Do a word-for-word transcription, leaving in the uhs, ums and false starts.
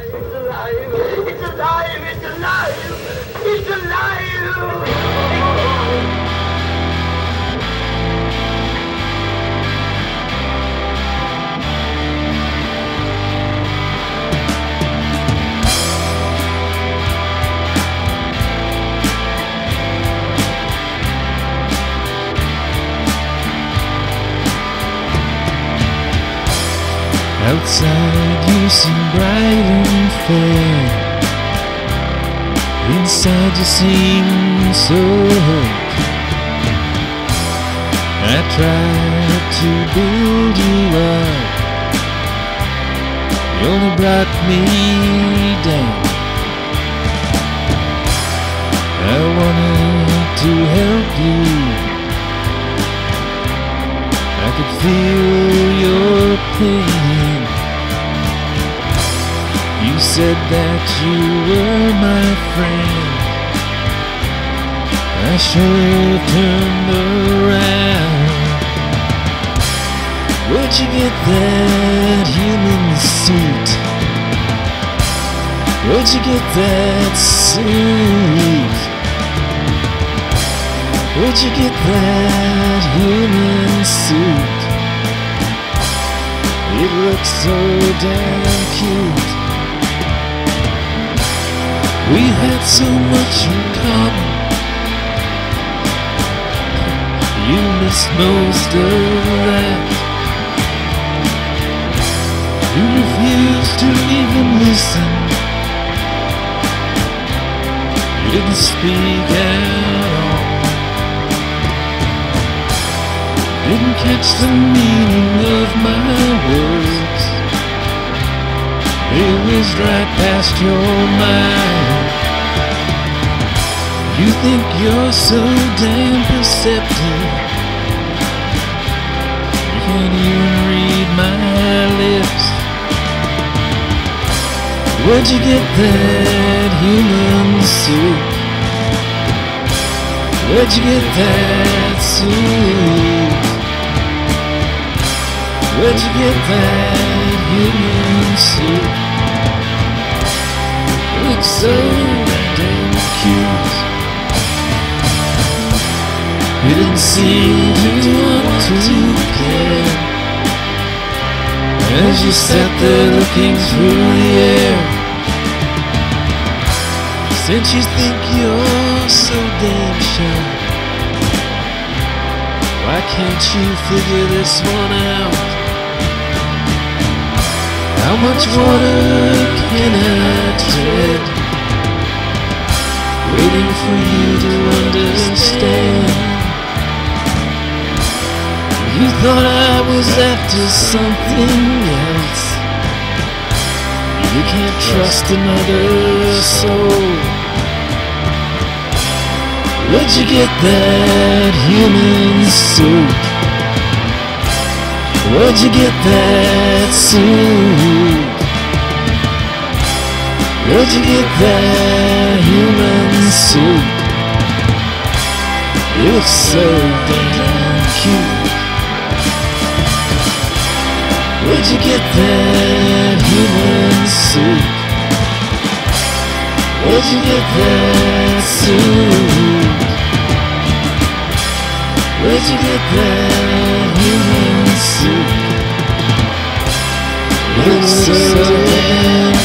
It's alive! It's alive! It's alive! It's alive! Outside you seem bright and fair, inside you seem so hurt. I tried to build you up, you only brought me down. I wanted to help you, I could feel your pain. You said that you were my friend, I sure turned around. Where'd you get that human suit? Where'd you get that suit? Where'd you get that human suit? It looks so damn cute. We had so much in common, you missed most of that. You refused to even listen, you didn't speak at all, didn't catch the meaning of my words. They whizzed right past your mind. You think you're so damn perceptive, you can't even read my lips. Where'd you get that human suit? Where'd you get that suit? Where'd you get that human suit? It looks so damn cute. You didn't seem to want to care as you sat there looking through the air. Since you think you're so damn sure, why can't you figure this one out? How much water can I tread, waiting for you to understand? You thought I was after something else, you can't trust another soul. Where'd you get that human suit? Where'd you get that suit? Where'd you get that human suit? It looks so damn cute. Where'd you get that human suit? Where'd you get that suit? Where'd you get that human suit? It looks so damn